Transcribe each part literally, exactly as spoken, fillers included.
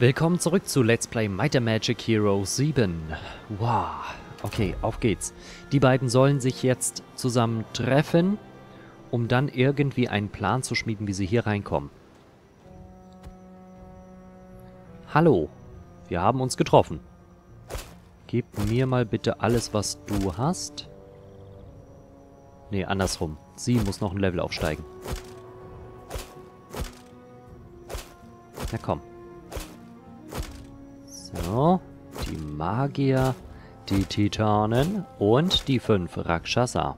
Willkommen zurück zu Let's Play Might and Magic Hero sieben. Wow, okay, auf geht's. Die beiden sollen sich jetzt zusammen treffen, um dann irgendwie einen Plan zu schmieden, wie sie hier reinkommen. Hallo, wir haben uns getroffen. Gib mir mal bitte alles, was du hast. Nee, andersrum. Sie muss noch ein Level aufsteigen. Na komm. So, die Magier, die Titanen und die fünf Rakshasa.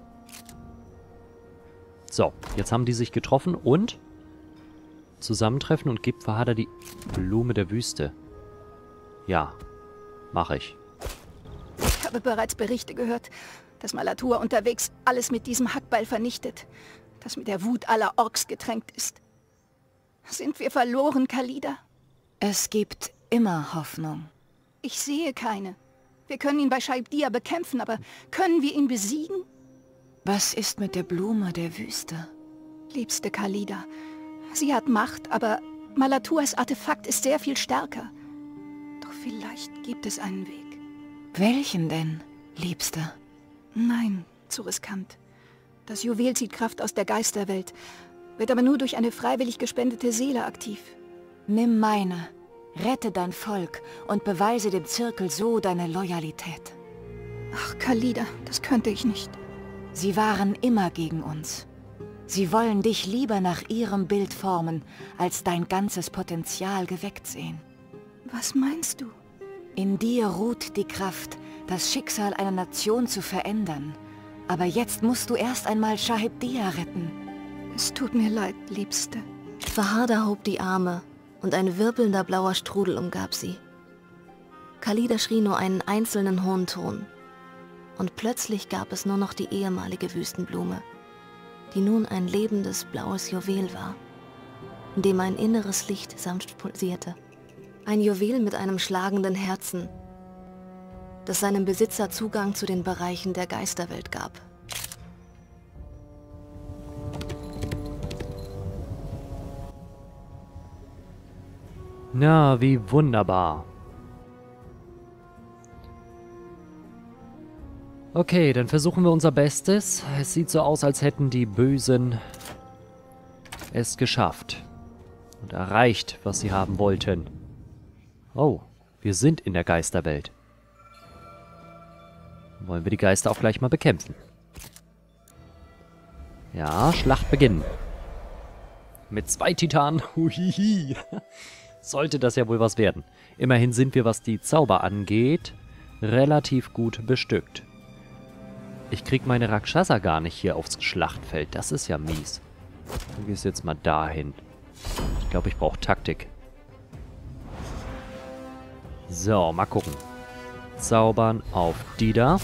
So, jetzt haben die sich getroffen und zusammentreffen und gibt Farhada die Blume der Wüste. Ja, mache ich. Ich habe bereits Berichte gehört, dass Malatur unterwegs alles mit diesem Hackbeil vernichtet, das mit der Wut aller Orks getränkt ist. Sind wir verloren, Khalida? Es gibt immer Hoffnung. Ich sehe keine. Wir können ihn bei Shaib-Dia bekämpfen, aber können wir ihn besiegen? Was ist mit der Blume der Wüste? Liebste Khalida, sie hat Macht, aber Malatuas Artefakt ist sehr viel stärker. Doch vielleicht gibt es einen Weg. Welchen denn, Liebste? Nein, zu riskant. Das Juwel zieht Kraft aus der Geisterwelt, wird aber nur durch eine freiwillig gespendete Seele aktiv. Nimm meine. Rette dein Volk und beweise dem Zirkel so deine Loyalität. Ach, Khalida, das könnte ich nicht. Sie waren immer gegen uns. Sie wollen dich lieber nach ihrem Bild formen, als dein ganzes Potenzial geweckt sehen. Was meinst du? In dir ruht die Kraft, das Schicksal einer Nation zu verändern. Aber jetzt musst du erst einmal Shaib-Dia retten. Es tut mir leid, Liebste. Farhada hob die Arme und ein wirbelnder blauer Strudel umgab sie. Khalida schrie nur einen einzelnen hohen Ton. Und plötzlich gab es nur noch die ehemalige Wüstenblume, die nun ein lebendes blaues Juwel war, in dem ein inneres Licht sanft pulsierte. Ein Juwel mit einem schlagenden Herzen, das seinem Besitzer Zugang zu den Bereichen der Geisterwelt gab. Na, wie wunderbar. Okay, dann versuchen wir unser Bestes. Es sieht so aus, als hätten die Bösen es geschafft und erreicht, was sie haben wollten. Oh, wir sind in der Geisterwelt. Wollen wir die Geister auch gleich mal bekämpfen. Ja, Schlacht beginnen. Mit zwei Titanen. Huihi. Sollte das ja wohl was werden. Immerhin sind wir, was die Zauber angeht, relativ gut bestückt. Ich krieg meine Rakshasa gar nicht hier aufs Schlachtfeld. Das ist ja mies. Du gehst jetzt mal dahin. Ich glaube, ich brauche Taktik. So, mal gucken. Zaubern auf die da.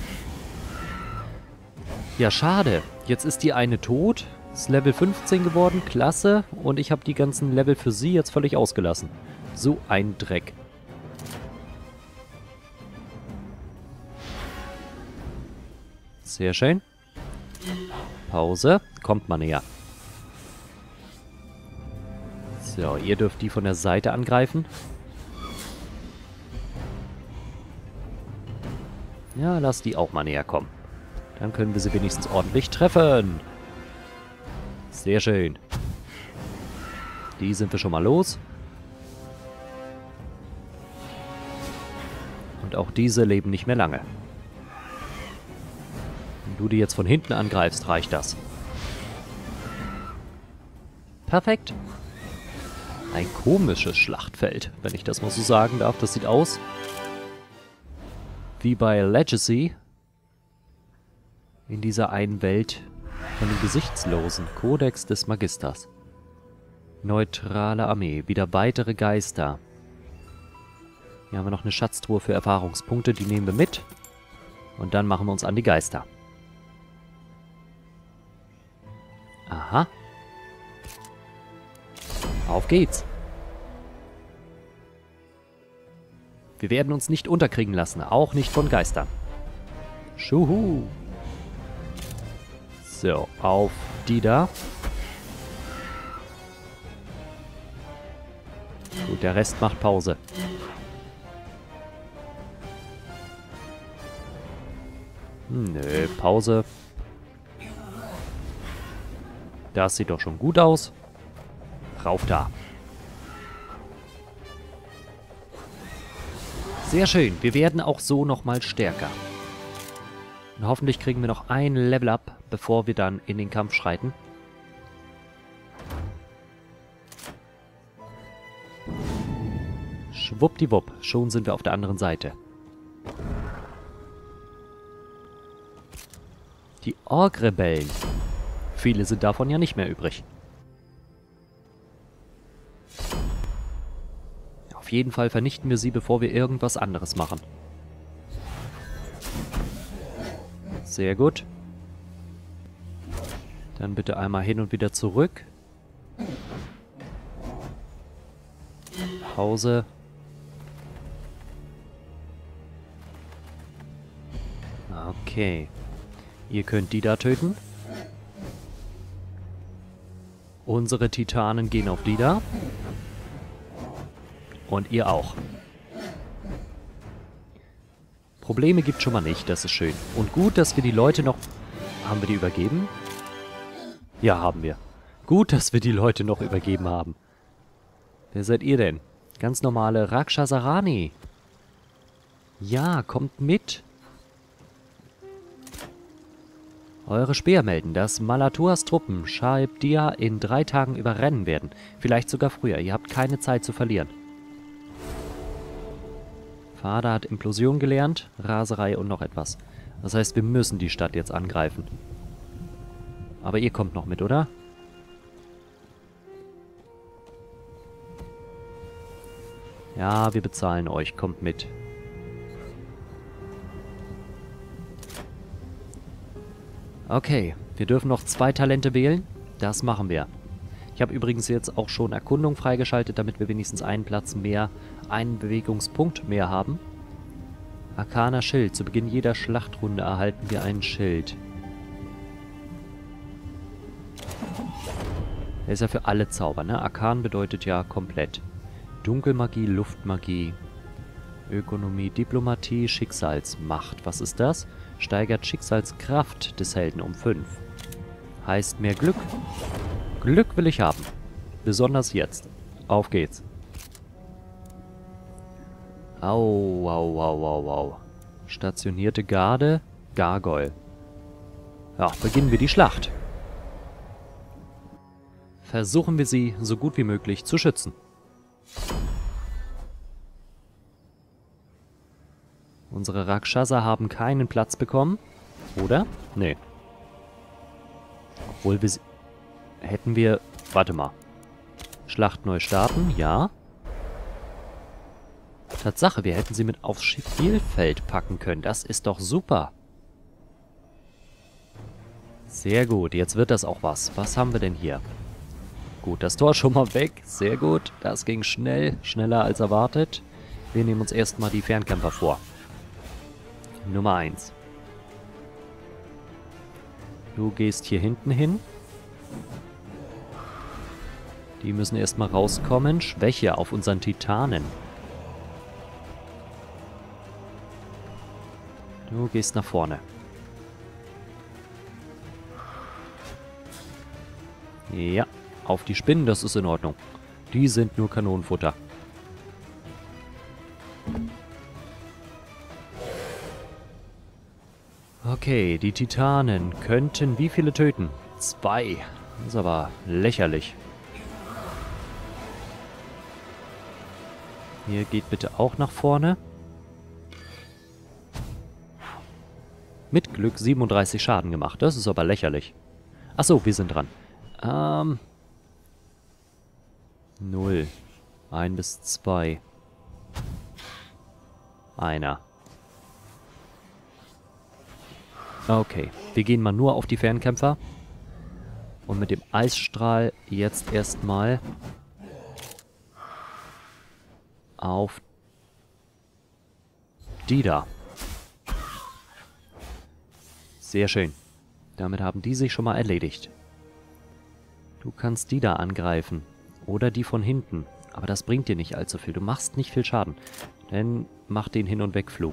Ja, schade. Jetzt ist die eine tot. Ist Level fünfzehn geworden, klasse. Und ich habe die ganzen Level für sie jetzt völlig ausgelassen. So ein Dreck. Sehr schön. Pause. Kommt mal näher. So, ihr dürft die von der Seite angreifen. Ja, lasst die auch mal näher kommen. Dann können wir sie wenigstens ordentlich treffen. Sehr schön. Die sind wir schon mal los. Und auch diese leben nicht mehr lange. Wenn du die jetzt von hinten angreifst, reicht das. Perfekt. Ein komisches Schlachtfeld, wenn ich das mal so sagen darf. Das sieht aus wie bei Legacy. In dieser einen Welt von den Gesichtslosen. Kodex des Magisters. Neutrale Armee. Wieder weitere Geister. Hier haben wir noch eine Schatztruhe für Erfahrungspunkte. Die nehmen wir mit. Und dann machen wir uns an die Geister. Aha. Auf geht's. Wir werden uns nicht unterkriegen lassen. Auch nicht von Geistern. Schuhu. So, auf die da. Und der Rest macht Pause. Hm, nö, Pause. Das sieht doch schon gut aus. Rauf da. Sehr schön. Wir werden auch so nochmal stärker. Und hoffentlich kriegen wir noch ein Level up, bevor wir dann in den Kampf schreiten. Schwuppdiwupp, schon sind wir auf der anderen Seite. Die Ork-Rebellen. Viele sind davon ja nicht mehr übrig. Auf jeden Fall vernichten wir sie, bevor wir irgendwas anderes machen. Sehr gut. Dann bitte einmal hin und wieder zurück. Pause. Okay. Ihr könnt die da töten. Unsere Titanen gehen auf die da. Und ihr auch. Probleme gibt schon mal nicht, das ist schön. Und gut, dass wir die Leute noch... Haben wir die übergeben? Ja, haben wir. Gut, dass wir die Leute noch übergeben haben. Wer seid ihr denn? Ganz normale Rakshasarani. Ja, kommt mit. Eure Speer melden, dass Malatuas Truppen Shaib-Dia in drei Tagen überrennen werden. Vielleicht sogar früher. Ihr habt keine Zeit zu verlieren. Vater hat Implosion gelernt, Raserei und noch etwas. Das heißt, wir müssen die Stadt jetzt angreifen. Aber ihr kommt noch mit, oder? Ja, wir bezahlen euch. Kommt mit. Okay, wir dürfen noch zwei Talente wählen. Das machen wir. Ich habe übrigens jetzt auch schon Erkundung freigeschaltet, damit wir wenigstens einen Platz mehr, einen Bewegungspunkt mehr haben. Arkaner Schild. Zu Beginn jeder Schlachtrunde erhalten wir einen Schild. Der ist ja für alle Zauber, ne? Arkan bedeutet ja komplett. Dunkelmagie, Luftmagie, Ökonomie, Diplomatie, Schicksalsmacht. Was ist das? Steigert Schicksalskraft des Helden um fünf. Heißt mehr Glück. Glück will ich haben. Besonders jetzt. Auf geht's. Au, au, au, au, au. Stationierte Garde, Gargoyle. Ja, beginnen wir die Schlacht. Versuchen wir sie so gut wie möglich zu schützen. Unsere Rakshasa haben keinen Platz bekommen. Oder? Nee. Obwohl wir sie... Hätten wir... Warte mal. Schlacht neu starten? Ja. Tatsache, wir hätten sie mit aufs Spielfeld packen können. Das ist doch super. Sehr gut. Jetzt wird das auch was. Was haben wir denn hier? Gut, das Tor schon mal weg. Sehr gut. Das ging schnell. Schneller als erwartet. Wir nehmen uns erstmal die Fernkämpfer vor. Nummer eins. Du gehst hier hinten hin. Die müssen erstmal rauskommen. Schwäche auf unseren Titanen. Du gehst nach vorne. Ja, auf die Spinnen, das ist in Ordnung. Die sind nur Kanonenfutter. Okay, die Titanen könnten wie viele töten? Zwei. Das ist aber lächerlich. Hier geht bitte auch nach vorne. Mit Glück siebenunddreißig Schaden gemacht. Das ist aber lächerlich. Achso, wir sind dran. Ähm. Null. Ein bis zwei. Einer. Okay, wir gehen mal nur auf die Fernkämpfer. Und mit dem Eisstrahl jetzt erstmal auf die da. Sehr schön. Damit haben die sich schon mal erledigt. Du kannst die da angreifen. Oder die von hinten. Aber das bringt dir nicht allzu viel. Du machst nicht viel Schaden. Dann mach den Hin- und Wegflug.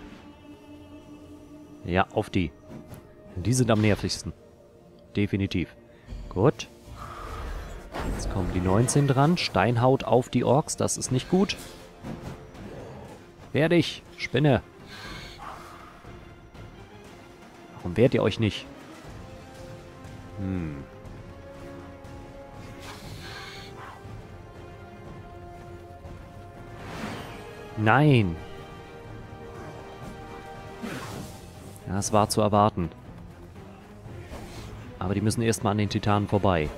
Ja, auf die. Die sind am nervigsten. Definitiv. Gut. Jetzt kommen die neunzehn dran. Steinhaut auf die Orks. Das ist nicht gut. Wehr dich, Spinne. Warum wehrt ihr euch nicht? Hm. Nein. Ja, es war zu erwarten. Aber die müssen erstmal an den Titanen vorbei.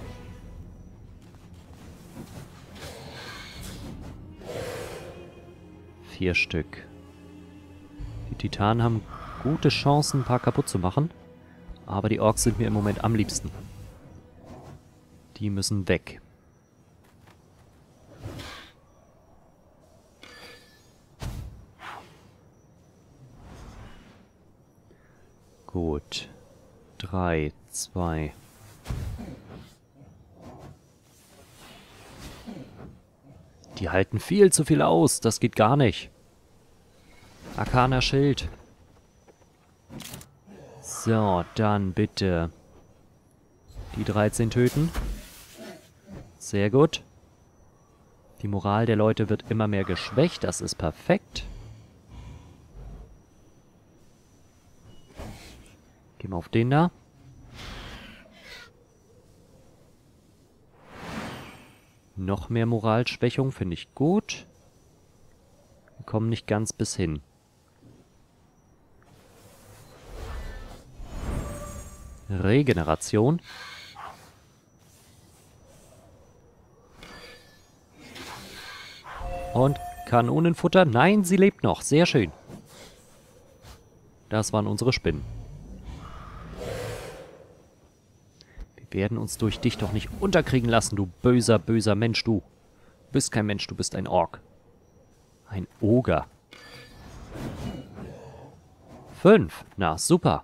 Vier Stück. Die Titanen haben gute Chancen, ein paar kaputt zu machen. Aber die Orks sind mir im Moment am liebsten. Die müssen weg. Gut. Drei, zwei. Die halten viel zu viel aus. Das geht gar nicht. Arkaner Schild. So, dann bitte die dreizehn töten. Sehr gut. Die Moral der Leute wird immer mehr geschwächt. Das ist perfekt. Gehen wir auf den da. Noch mehr Moralschwächung finde ich gut. Wir kommen nicht ganz bis hin. Regeneration. Und Kanonenfutter. Nein, sie lebt noch. Sehr schön. Das waren unsere Spinnen. Wir werden uns durch dich doch nicht unterkriegen lassen, du böser, böser Mensch, du. Du bist kein Mensch, du bist ein Ork. Ein Oger. Fünf. Na, super.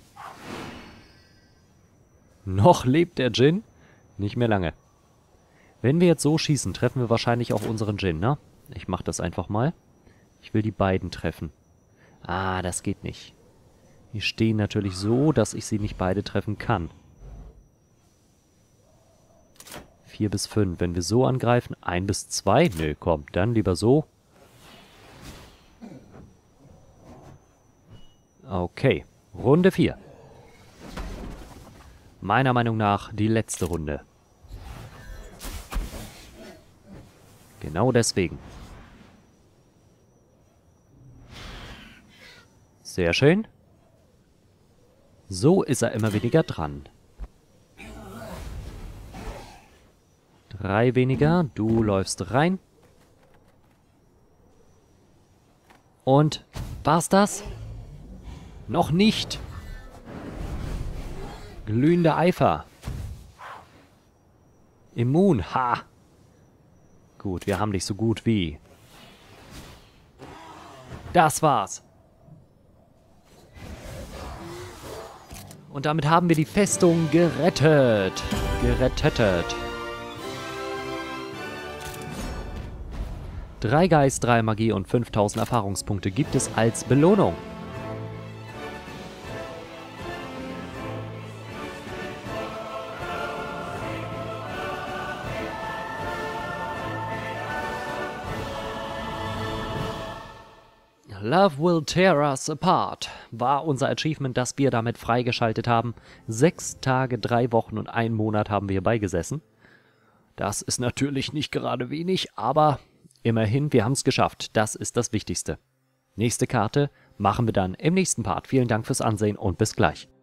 Noch lebt der Djinn? Nicht mehr lange. Wenn wir jetzt so schießen, treffen wir wahrscheinlich auch unseren Djinn, ne? Ich mach das einfach mal. Ich will die beiden treffen. Ah, das geht nicht. Die stehen natürlich so, dass ich sie nicht beide treffen kann. Vier bis fünf. Wenn wir so angreifen, ein bis zwei. Nö, komm, dann lieber so. Okay, Runde vier. Meiner Meinung nach die letzte Runde. Genau deswegen. Sehr schön. So ist er immer weniger dran. Drei weniger. Du läufst rein. Und war's das? Noch nicht. Glühender Eifer. Immun. Ha. Gut, wir haben dich so gut wie. Das war's. Und damit haben wir die Festung gerettet. Gerettet. Drei Geist, drei Magie und fünftausend Erfahrungspunkte gibt es als Belohnung. Love will tear us apart war unser Achievement, das wir damit freigeschaltet haben. Sechs Tage, drei Wochen und einen Monat haben wir hierbei gesessen. Das ist natürlich nicht gerade wenig, aber immerhin, wir haben es geschafft. Das ist das Wichtigste. Nächste Karte machen wir dann im nächsten Part. Vielen Dank fürs Ansehen und bis gleich.